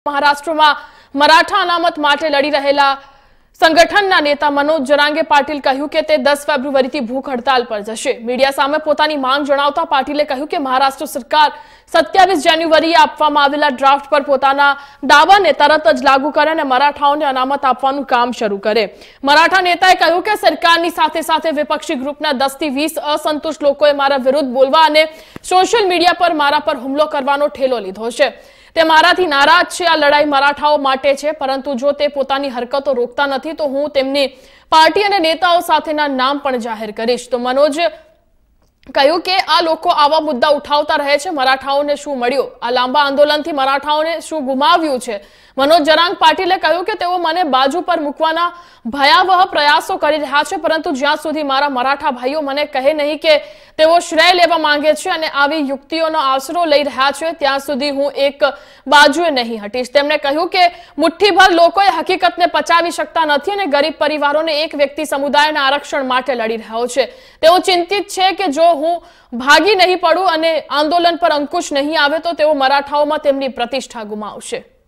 મહારાષ્ટ્રમાં મરાઠા અનામત માટે લડી રહેલા સંગઠનના નેતા મનોજ જરાંગે પાટીલ કહ્યું કે તે 10 ફેબ્રુઆરીથી ભૂખ હડતાલ પર જશે। મીડિયા સામે પોતાની માંગ જણાવતા પાટીલે કહ્યું કે મહારાષ્ટ્ર સરકાર 27 જાન્યુઆરીએ આપવામાં આવેલા ડ્રાફ્ટ પર પોતાના દાવાને તરત જ લાગુ કરે અને મરાઠાઓને અનામત આપવાનું કામ શરૂ કરે। મરાઠા નેતાએ કહ્યું કે સરકારની સાથે સાથે વિપક્ષી ગ્રુપના 10 થી 20 અસંતુષ્ટ લોકોએ મારા વિરુદ્ધ બોલવા અને સોશિયલ મીડિયા પર મારા પર હુમલો કરવાનો ઠેલો લીધો છે। તે મારાથી નારાજ છે। આ લડાઈ મરાઠાઓ માટે છે, પરંતુ જો તે પોતાની હરકતો રોકતા નથી તો હું તેમની પાર્ટી અને નેતાઓ સાથેના નામ પણ જાહેર કરીશ। તો મનોજ કહ્યું કે આ લોકો આવા મુદ્દા ઉઠાવતા રહે છે। મરાઠાઓને શું મળ્યું? આ લાંબા આંદોલનથી મરાઠાઓને શું ગુમાવ્યું છે? મનોજ જરાંગ પાટીલે કહ્યું કે તેઓ મને બાજુ પર મૂકવાના ભયાવહ પ્રયાસો કરી રહ્યા છે, પરંતુ જ્યાં સુધી મારા મરાઠા ભાઈઓ મને કહે નહીં કે તેઓ શ્રેય લેવા માંગે છે અને આવી યુક્તિઓનો આશરો લઈ રહ્યા છે, ત્યાં સુધી હું એક બાજુએ નહીં હટીશ। તેમણે કહ્યું કે મુઠ્ઠીભર લોકોએ હકીકતને પચાવી શકતા નથી અને ગરીબ પરિવારોને એક વ્યક્તિ સમુદાયના આરક્ષણ માટે લડી રહ્યો છે। તેઓ ચિંતિત છે કે જો હું ભાગી નહીં પડું અને આંદોલન પર અંકુશ નહીં આવે તો તેઓ મરાઠાઓમાં તેમની પ્રતિષ્ઠા ગુમાવશે।